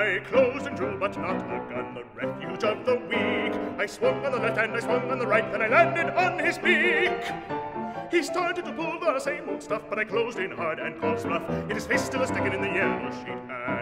I closed and drew, but not a gun, the refuge of the weak. I swung on the left and I swung on the right, then I landed on his beak. He started to pull the same old stuff, but I closed in hard and called bluff. Hit his face still a sticking in the yellow sheet.